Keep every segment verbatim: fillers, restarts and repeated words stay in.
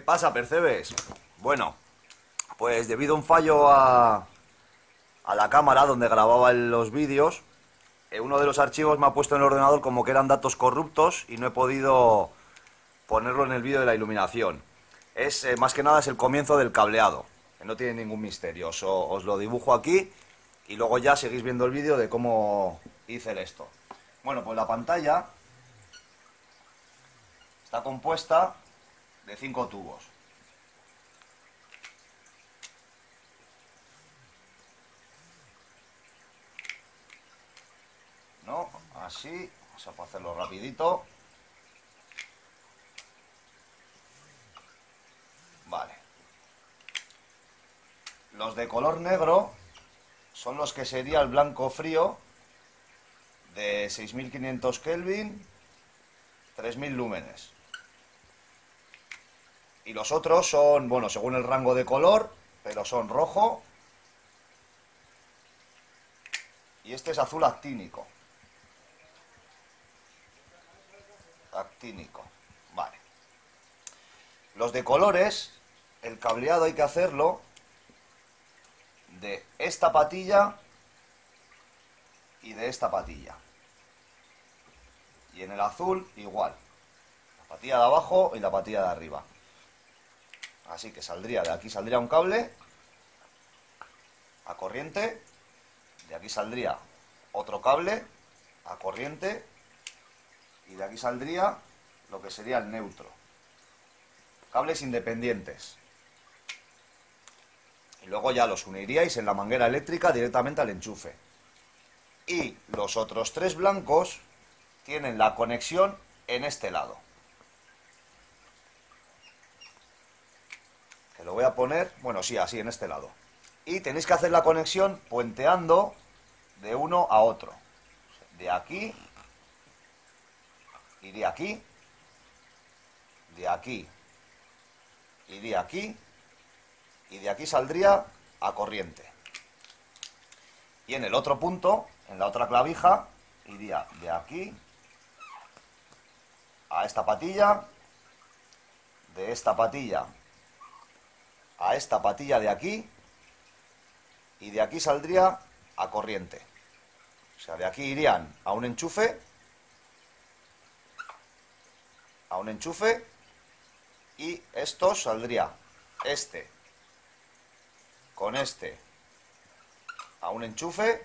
pasa, Percebes? Bueno, pues debido a un fallo a, a la cámara donde grababa los vídeos, eh, uno de los archivos me ha puesto en el ordenador como que eran datos corruptos y no he podido ponerlo en el vídeo de la iluminación. Es, eh, más que nada, es el comienzo del cableado, que no tiene ningún misterio. Os, os lo dibujo aquí y luego ya seguís viendo el vídeo de cómo hice esto. Bueno, pues la pantalla está compuesta de cinco tubos. ¿No? Así, vamos a hacerlo rapidito. Vale. Los de color negro son los que sería el blanco frío de seis mil quinientos Kelvin, tres mil lúmenes. Y los otros son, bueno, según el rango de color, pero son rojo. Y este es azul actínico. Actínico. Vale. Los de colores, el cableado hay que hacerlo de esta patilla y de esta patilla. Y en el azul igual. La patilla de abajo y la patilla de arriba. Así que saldría, de aquí saldría un cable a corriente, de aquí saldría otro cable a corriente y de aquí saldría lo que sería el neutro. Cables independientes. Y luego ya los uniríais en la manguera eléctrica directamente al enchufe. Y los otros tres blancos tienen la conexión en este lado. Que lo voy a poner, bueno, sí, así, en este lado. Y tenéis que hacer la conexión puenteando de uno a otro. De aquí, iría aquí, de aquí, iría aquí, y de aquí saldría a corriente. Y en el otro punto, en la otra clavija, iría de aquí a esta patilla, de esta patilla a esta patilla de aquí, y de aquí saldría a corriente. O sea, de aquí irían a un enchufe, a un enchufe, y esto saldría, este, con este, a un enchufe,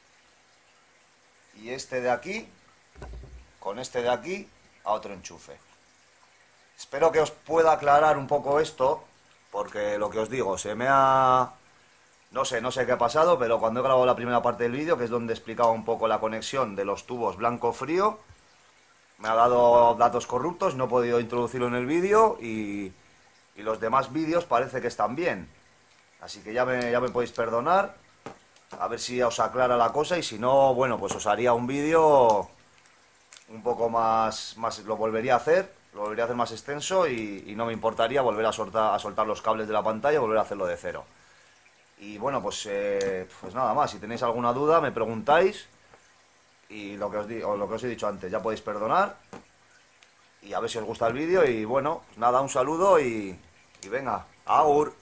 y este de aquí, con este de aquí, a otro enchufe. Espero que os pueda aclarar un poco esto, porque lo que os digo, se me ha... No sé, no sé qué ha pasado, pero cuando he grabado la primera parte del vídeo, que es donde explicaba un poco la conexión de los tubos blanco-frío, me ha dado datos corruptos, no he podido introducirlo en el vídeo y, y los demás vídeos parece que están bien. Así que ya me, ya me podéis perdonar, a ver si os aclara la cosa y si no, bueno, pues os haría un vídeo un poco más, más, lo volvería a hacer, lo volvería a hacer más extenso y, y no me importaría volver a soltar, a soltar los cables de la pantalla y volver a hacerlo de cero. Y bueno, pues, eh, pues nada más, si tenéis alguna duda me preguntáis y lo que os digo, lo que os he dicho antes, ya podéis perdonar y a ver si os gusta el vídeo y bueno, pues nada, un saludo y, y venga, agur.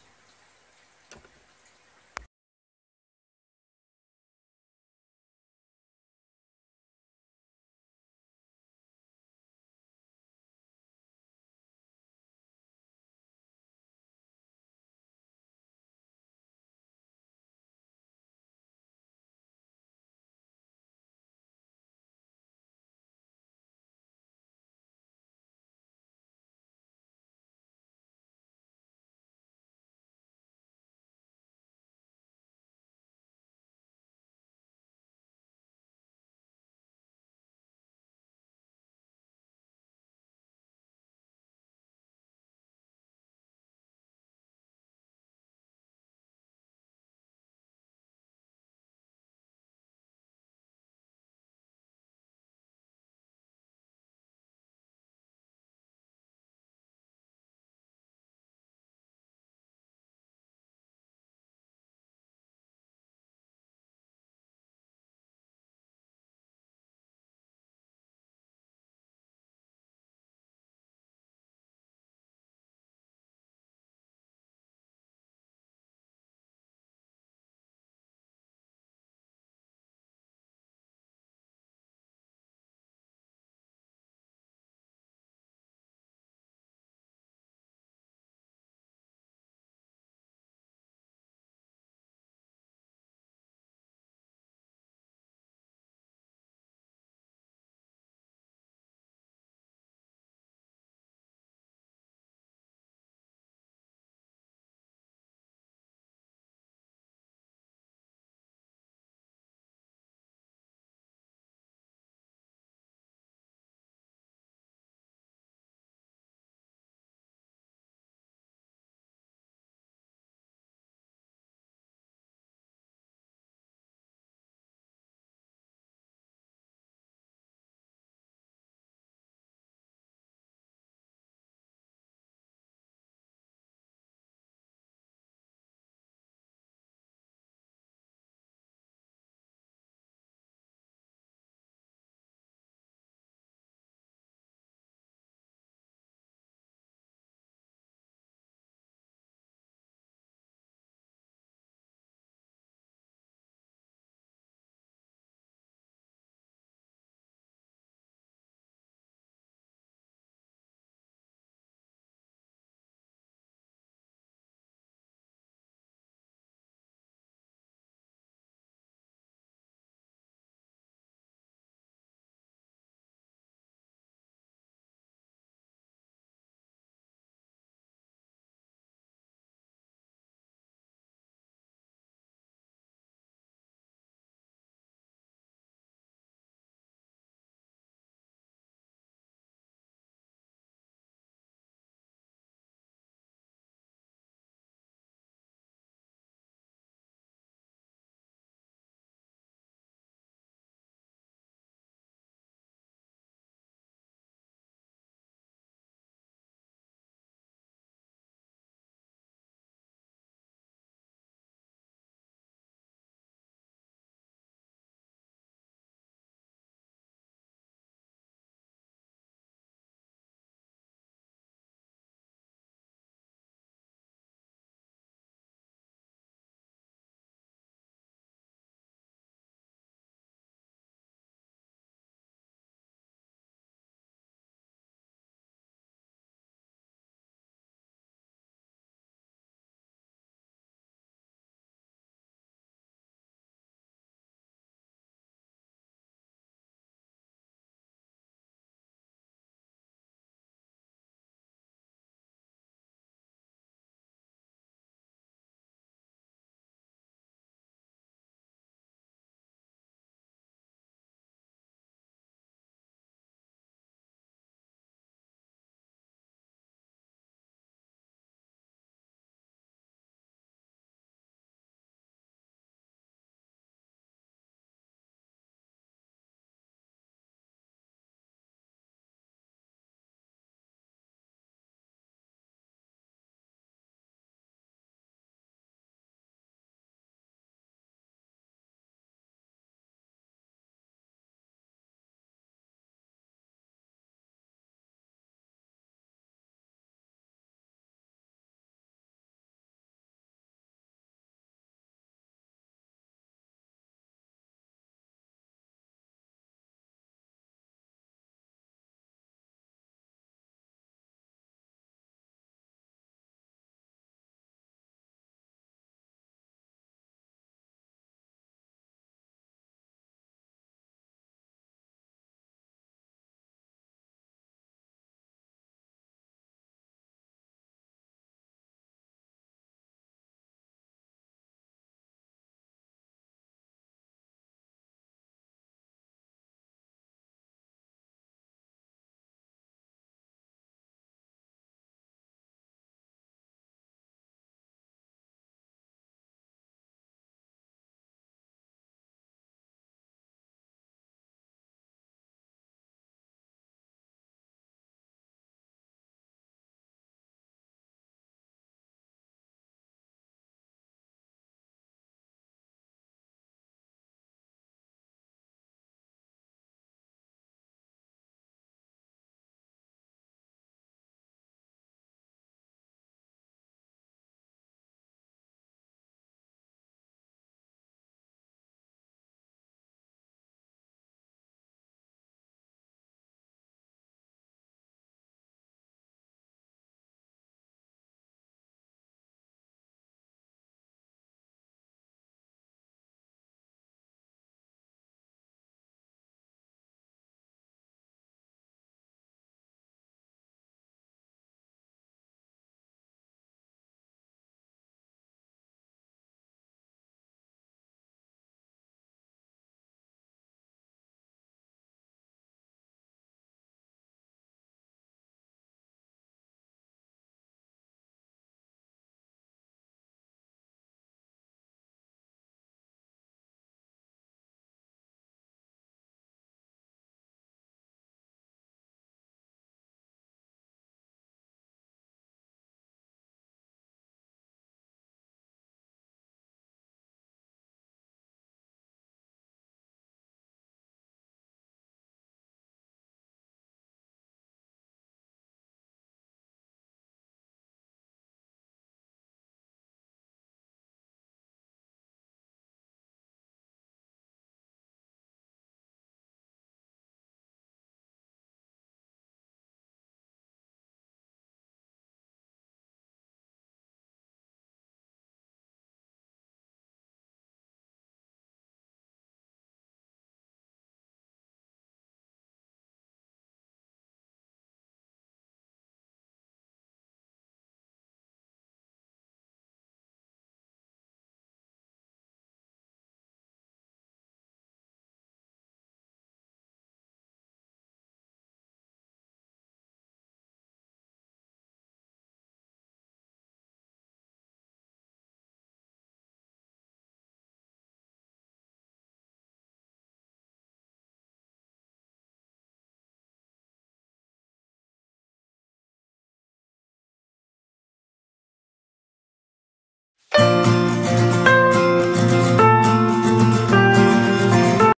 Adiós.